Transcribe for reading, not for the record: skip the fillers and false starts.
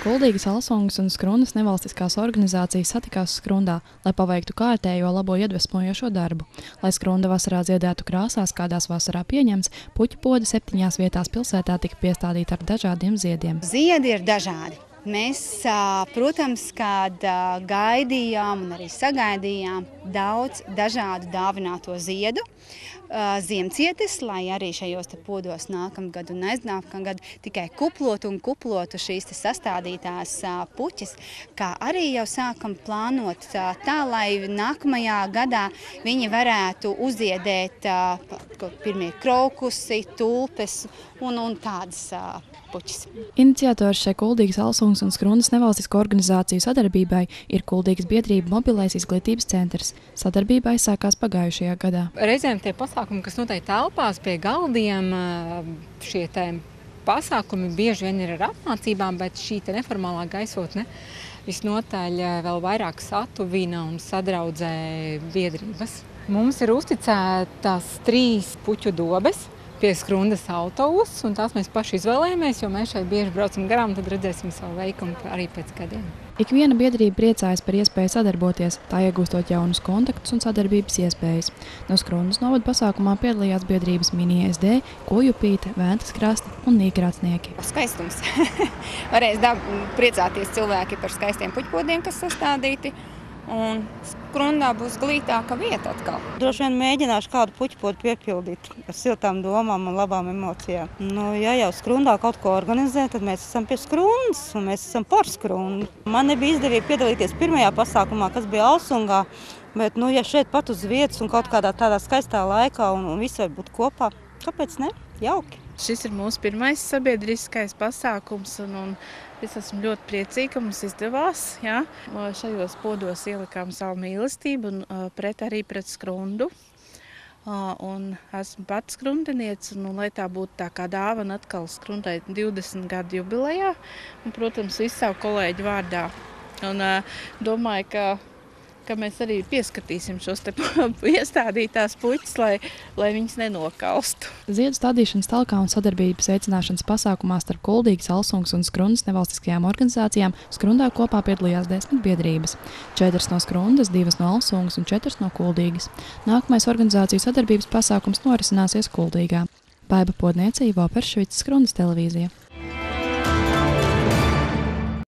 Kuldīgas, Alsungas un Skrundas nevalstiskās organizācijas satikās Skrundā, lai paveiktu kārtējo labo iedvesmojošo darbu. Lai Skrunda vasarā dziedētu krāsās, kādās vasarā pieņemts, puķu podi 7 vietās pilsētā tika piestādīti ar dažādiem ziediem. Ziedi ir dažādi. Mēs, protams, kad gaidījām un arī sagaidījām daudz dažādu dāvināto ziedu, ziemcietis, lai arī šajos podos nākamgad un aiznākamgad tikai kuplotu šīs sastādītās puķis, kā arī jau sākam plānot tā, lai nākamajā gadā viņi varētu uzziedēt pirmie krokusi, tulpes un tādas puķis. Iniciators šai Kuldīgas, Alsungas un Skrundas nevalstisko organizāciju sadarbībai ir Kuldīgas biedrība Mobilais izglītības centrs. Sadarbība aizsākās pagājušajā gadā. Reizēm tie pasākumi, kas notiek telpās pie galdiem, šie pasākumi bieži vien ir ar apmācībām, bet šī neformālā gaisotne visnotaļ vēl vairāk satuvina un sadraudzē biedrības. Mums ir uzticētas 3 puķu dobes pie Skrundas autobus, un tās mēs paši izvēlējāmies, jo mēs šeit bieži braucam garām, tad redzēsim savu veikumu arī pēc gadiem. Ikviena biedrība priecājas par iespēju sadarboties, tā iegūstot jaunus kontaktus un sadarbības iespējas. No Skrundas novada pasākumā piedalījās biedrības Mini SD, Kojupīte, Vēntas krasta un Nīkrācnieki. Skaistums. Varēs priecāties cilvēki par skaistiem puķpodiem, kas sastādīti. Un Skrundā būs glītāka vieta atkal. Droši vien mēģināšu kādu puķpodu piepildīt ar siltām domām un labām emocijām. Ja jau Skrundā kaut ko organizē, tad mēs esam pie Skrundas un mēs esam par Skrundu. Man nebija izdevība piedalīties pirmajā pasākumā, kas bija Alsungā, bet ja šeit pat uz vietas un kaut kādā tādā skaistā laikā un visi var būt kopā, kāpēc ne? Jauki. Šis ir mūsu pirmais sabiedriskais pasākums, un es esmu ļoti priecīga, ka mums izdevās. Ja? Šajos podos ielikām savu mīlestību un arī pret Skrundu. Un esmu pats skrundiniece, un lai tā būtu tā kā dāvana atkal Skrundai 20 gadu jubilejā, un, protams, visu savu kolēģu vārdā. Un domāju, ka mēs arī pieskatīsim šos iestādītās puķis, lai viņas nenokaustu. Ziedu stādīšanas talkā un sadarbības veicināšanas pasākumā starp Kuldīgas, Alsungas un Skrundas nevalstiskajām organizācijām Skrundā kopā piedalījās 10 biedrības. 4 no Skrundas, 2 no Alsungas un 4 no Kuldīgas. Nākamais organizāciju sadarbības pasākums norisināsies Kuldīgā. Baiba Podniece, Ivo Peršvics, Skrundas televīzija.